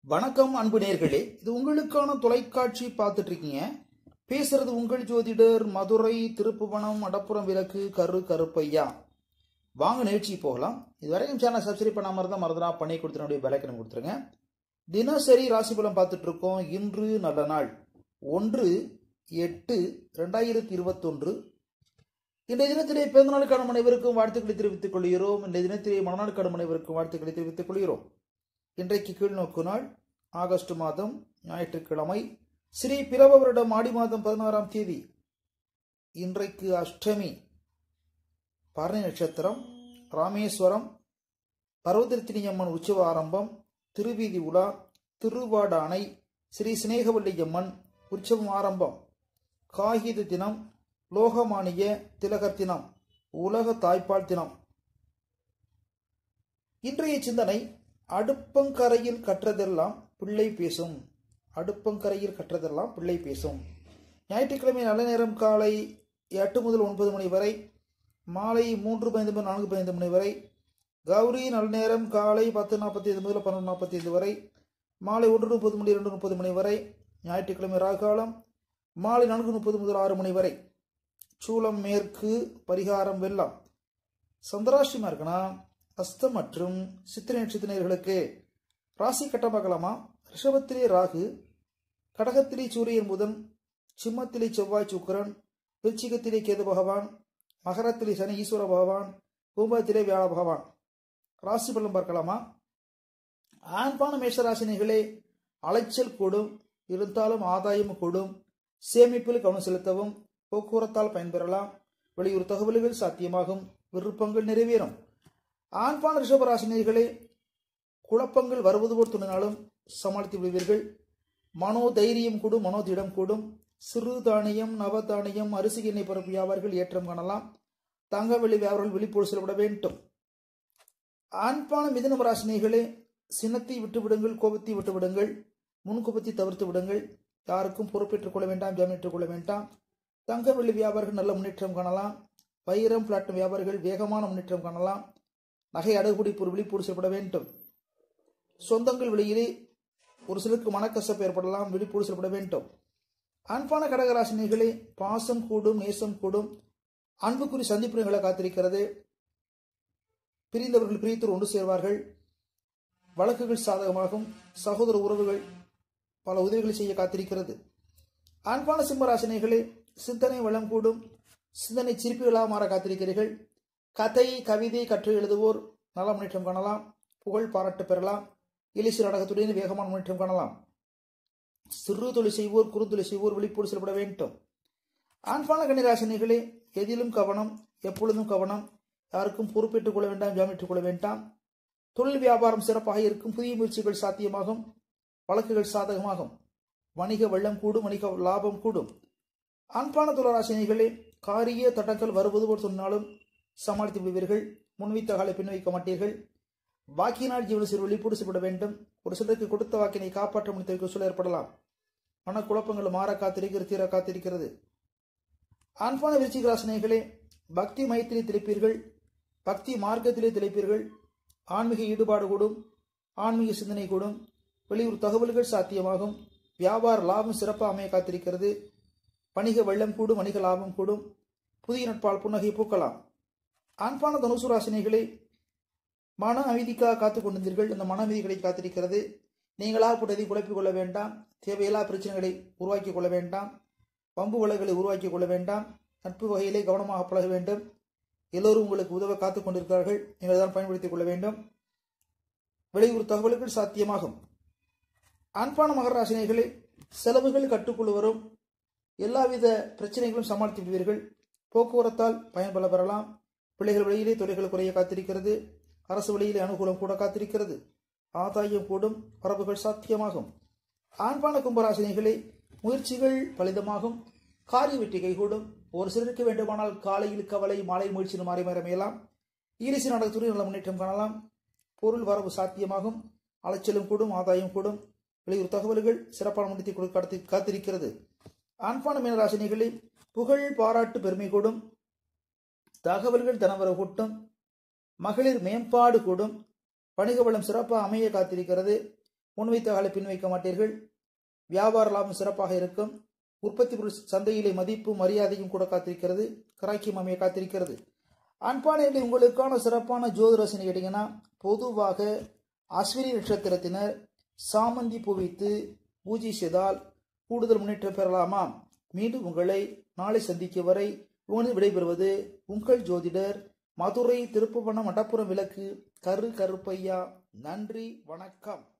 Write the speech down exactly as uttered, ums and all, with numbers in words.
வணக்கம் அன்பு நேர்களே, இது உங்களுக்கான தொலைக்காட்சி பார்த்துட்டு இருக்கீங்க. பேசுறது உங்கள் ஜோதிடர் மதுரை திருப்புவனம் அடப்புறம் விளக்கு கரு கருப்பையா. வாங்க நிகழ்ச்சி போகலாம். இது வரைக்கும் சேனல் சப்ஸ்கிரைப் பண்ணாம இருந்தா மறந்துடா பண்ணி கொடுத்துருடைய பெலைக்கன் கொடுத்துருங்க. தினசரி ராசி பலம் பார்த்துட்டு இருக்கோம். இன்று நல்ல நாள் ஒன்று எட்டு ரெண்டாயிரத்தி இருபத்தி ஒன்று. இன்றைய தினத்திலே பிறந்த நாளுக்கான அனைவருக்கும் வாழ்த்துக்களை தெரிவித்துக் கொள்கிறோம். இன்றைய தினத்திலே மனநாளுக்கான அனைவருக்கும் வாழ்த்துக்களை தெரிவித்துக் கொள்கிறோம். இன்றைக்கு கீழ்நோக்கு நாள் ஆகஸ்ட் மாதம் ஞாயிற்றுக்கிழமை, ஸ்ரீ பிறவ வருடம் ஆடி மாதம் பதினாறாம் தேதி. இன்றைக்கு அஷ்டமி, பரணி நட்சத்திரம், ராமேஸ்வரம், பர்வதர்த்தினி அம்மன் உற்சவ ஆரம்பம், திருவீதி உலா, திருவாடானை, ஸ்ரீ சினேகவல்லி அம்மன் உற்சவம் ஆரம்பம், காகித தினம், லோகமானிய திலகர் தினம், உலக தாய்ப்பால் தினம். இன்றைய சிந்தனை: அடுப்பங்கரையில் கற்றதெல்லாம் பிள்ளை பேசும். அடுப்பங்கரையில் கற்றதெல்லாம் பிள்ளை பேசும். ஞாயிற்றுக்கிழமை நல்ல நேரம் காலை எட்டு முதல் ஒன்பது மணி வரை, மாலை மூன்று பதினைந்து முதல் நான்கு பதினைந்து மணி வரை. கௌரி நல்ல நேரம் காலை பத்து நாற்பத்தி ஐந்து முதல் பன்னெண்டு நாற்பத்தி ஐந்து வரை, மாலை ஒன்று முப்பது மணி இரண்டு முப்பது மணி வரை. ஞாயிற்றுக்கிழமை ராகாலம் மாலை நான்கு முப்பது முதல் ஆறு மணி வரை. சூலம் மேற்கு, பரிகாரம் வெள்ளம். சந்திராஷ்டமா இருக்குன்னா அஸ்தம் மற்றும் சித்திரை நட்சத்திரர்களுக்கு ராசி கட்டம் பார்க்கலாமா. ரிஷபத்திலே ராகு, கடகத்திலே சூரியன் புதன், சிம்மத்திலே செவ்வாய் சுக்கிரன், விருச்சிகத்திலே கேது பகவான், மகரத்திலே சனி ஈஸ்வர பகவான், கும்பத்திலே வியாழ பகவான். ராசி பலன் பார்க்கலாமா. ஆண்பான மேஷராசினிகளே, அலைச்சல் கூடும், இருந்தாலும் ஆதாயம் கூடும். சேமிப்பில் கவனம் செலுத்தவும், போக்குவரத்தால் பயன்பெறலாம். வெளியூர் தகவல்கள் சாத்தியமாகும், விருப்பங்கள் நிறைவேறும். ஆண்பான ரிஷபராசினியர்களே, குழப்பங்கள் வருவது போல் துணினாலும் சமாளித்து விடுவீர்கள். மனோ தைரியம் கூடும், மனோதிடம் கூடும். சிறு தானியம், நவ தானியம், அரிசி எண்ணெய் பரப்பு வியாபாரிகள் ஏற்றம் காணலாம். தங்க வெள்ளி வியாபாரிகள் விழிப்போடு செல்லப்பட வேண்டும். ஆண்பான மிதுன ராசினியர்களே, சினத்தை விட்டுவிடுங்கள், கோபத்தை விட்டுவிடுங்கள், முன்கோபத்தை தவிர்த்து விடுங்கள். யாருக்கும் பொறுப்பேற்றுக் கொள்ள வேண்டாம், ஜாமீன் கொள்ள வேண்டாம். தங்க வெள்ளி வியாபாரிகள் நல்ல முன்னேற்றம் காணலாம். வைரம் பிளாட்டினம் வியாபாரிகள் வேகமான முன்னேற்றம் காணலாம். நகை அடகுடிப்பு ஒரு விழிப்போடு செயல்பட வேண்டும். சொந்தங்கள் வெளியிலே ஒரு சிலருக்கு மனக்கசப்பு ஏற்படலாம், விழிப்போடு செயல்பட வேண்டும். அன்பான கடகராசினிகளே, பாசம் கூடும், நேசம் கூடும். அன்புக்குறி சந்திப்புகளை காத்திருக்கிறது. பிரிந்தவர்கள் பிரித்தோர் ஒன்று சேர்வார்கள். வழக்குகள் சாதகமாகும். சகோதர உறவுகள் பல உதவிகளை செய்ய காத்திருக்கிறது. அன்பான சிம்மராசினிகளே, சிந்தனை வளம் கூடும். சிந்தனை சிரிப்புகளாக மாற காத்திருக்கிறீர்கள். கதை கவிதை கற்று எழுதுவோர் நல்ல முன்னேற்றம் காணலாம். புகழ் பாராட்டு பெறலாம். இலிசு நாடகத்துடன் வேகமான முன்னேற்றம் காணலாம். சிறு தொழில் செய்வோர், குறுந்தொழில் செய்வோர் விழிப்போடு செயல்பட வேண்டும். ஆண்பான கன்னிராசினிகளே, எதிலும் கவனம், எப்பொழுதும் கவனம். யாருக்கும் பொறுப்பேற்றுக் கொள்ள வேண்டாம், ஜாமீட்டுக் கொள்ள வேண்டாம். தொழில் வியாபாரம் சிறப்பாக இருக்கும். புதிய முயற்சிகள் சாத்தியமாகும். வழக்குகள் சாதகமாகும். வணிக வெள்ளம் கூடும், வணிக லாபம் கூடும். ஆண்பான துளராசினிகளே, காரிய தடங்கள் வருவது போல் சொன்னாலும் சமாளித்து விடுவீர்கள். முன்வைத்த காலை பின் வைக்க மாட்டீர்கள். வாக்கினால் ஜீவன சிறு வெளிப்போடு செய்யப்பட வேண்டும். ஒரு சிலருக்கு கொடுத்த வாக்கினை காப்பாற்ற முடித்த சூழல் ஏற்படலாம். மனக்குழப்பங்கள் மாற காத்திருக்கிறது, தீர காத்திருக்கிறது. ஆண்பான விருச்சிக ராசினிகளே, பக்தி மயத்திலே திளைப்பீர்கள். பக்தி மார்க்கத்திலே திளைப்பீர்கள். ஆன்மீக ஈடுபாடு கூடும். ஆன்மீக சிந்தனை கூடும். வெளியூர் தகவல்கள் சாத்தியமாகும். வியாபார லாபம் சிறப்பாக அமைய காத்திருக்கிறது. வணிக வெள்ளம் கூடும், வணிக லாபம் கூடும். புதிய நட்பால் புன்னகை பூக்கலாம். ஆண்பான தனுசு ராசினிகளே, மன அமைதிக்காக காத்துக் கொண்டிருந்தீர்கள். இந்த மன அமைதிகளை காத்திருக்கிறது. நீங்களா போட்டதை குழப்பிக் கொள்ள வேண்டாம். தேவையில்லா பிரச்சனைகளை உருவாக்கிக் கொள்ள வேண்டாம். பம்பு வலைகளை உருவாக்கிக் கொள்ள வேண்டாம். நட்பு வகையிலே கவனமாக பழக வேண்டும். எல்லோரும் உங்களுக்கு உதவ காத்துக் கொண்டிருக்கிறார்கள். நீங்கள் தான் பயன்படுத்திக் கொள்ள வேண்டும். வெளியூர் தகவல்கள் சாத்தியமாகும். ஆண்பான மகர ராசினிகளே, செலவுகள் கட்டுக்குள் வரும். எல்லாவித பிரச்சனைகளும் சமாளித்து விடுவீர்கள். போக்குவரத்தால் பயன்பெற பெறலாம். பிள்ளைகள் வழியிலே தொலைகள் குறைய காத்திருக்கிறது. அரசு வழியிலே அனுகூலம் கூட காத்திருக்கிறது. ஆதாயம் கூடும், வரவுகள் சாத்தியமாகும். ஆண்பான கும்பராசினிகளே, முயற்சிகள் பலிதமாகும். காரிய வெற்றி கைகூடும். ஒரு சிலருக்கு வேண்டுமானால் காலையில் கவலை, மாலை முயற்சி மாறி மறைமையலாம். ஈரிசி நாடகத்துறை நல்ல முன்னேற்றம் காணலாம். பொருள் வரவு சாத்தியமாகும். அலைச்சலும் கூடும், ஆதாயம் கூடும். வெளியூர் தகவல்கள் சிறப்பான முன்னேற்றி காத்திருக்கிறது. ஆண்பான மீனராசினிகளே, புகழ் பாராட்டு பெருமை கூடும். தகவல்கள் தனவர கூட்டும். மகளிர் மேம்பாடு கூடும். வணிக வளம் சிறப்பாக அமைய காத்திருக்கிறது. முன்வைத்த காலை பின் வைக்க மாட்டீர்கள். வியாபார லாபம் சிறப்பாக இருக்கும். உற்பத்தி பொருள் சந்தையிலே மதிப்பும் மரியாதையும் கூட காத்திருக்கிறது. கராக்கியம் அமைய காத்திருக்கிறது. அன்பானவர்களே, உங்களுக்கான சிறப்பான ஜோதிடரசனை கேட்டீங்கன்னா, பொதுவாக அஸ்வினி நட்சத்திரத்தினர் சாமந்தி பூ வைத்து பூஜை செய்தால் கூடுதல் முன்னேற்றம் பெறலாமா? மீண்டும் உங்களை நாளை சந்திக்கும் வரை உங்களிடம் விடைபெறுவது உங்கள் ஜோதிடர் மதுரை திருப்புவனம் மடப்புறம் விளக்கு கரு கருப்பையா. நன்றி, வணக்கம்.